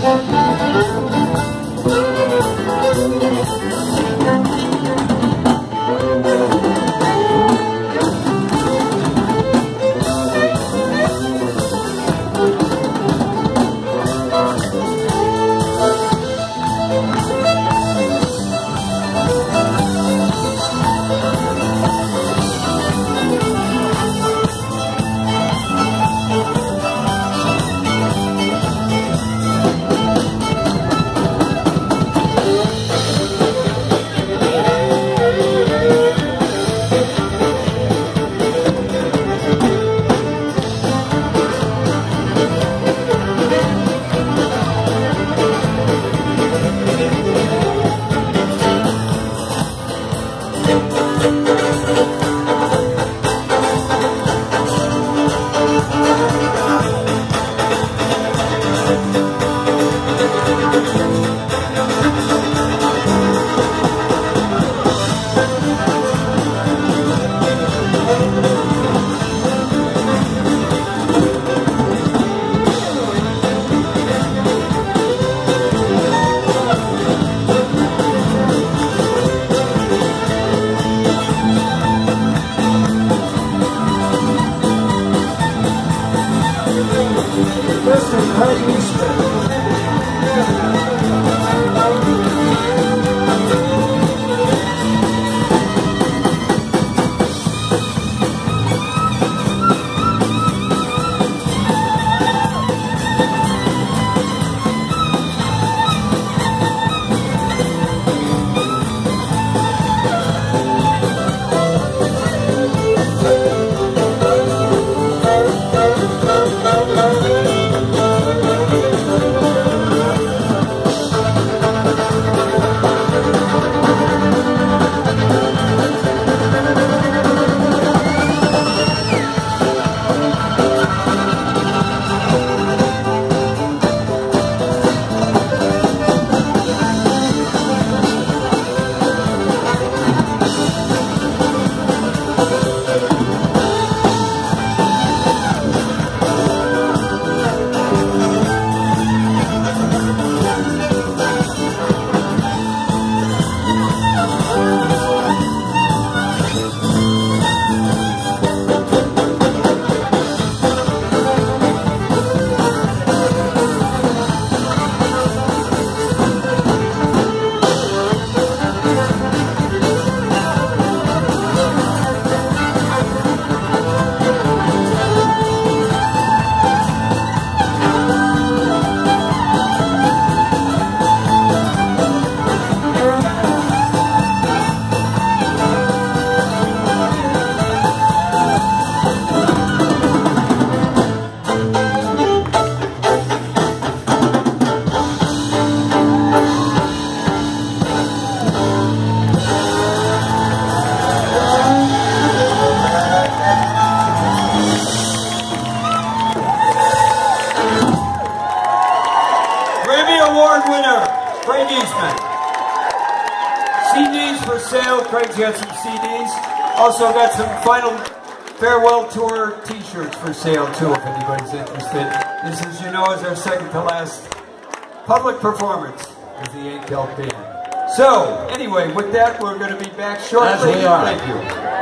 Craig's got some CDs. Also got some final farewell tour t-shirts for sale too, if anybody's interested. This, as you know, is our second to last public performance with the YankCelt band. So, anyway, with that, we're going to be back shortly. As we are. Thank you.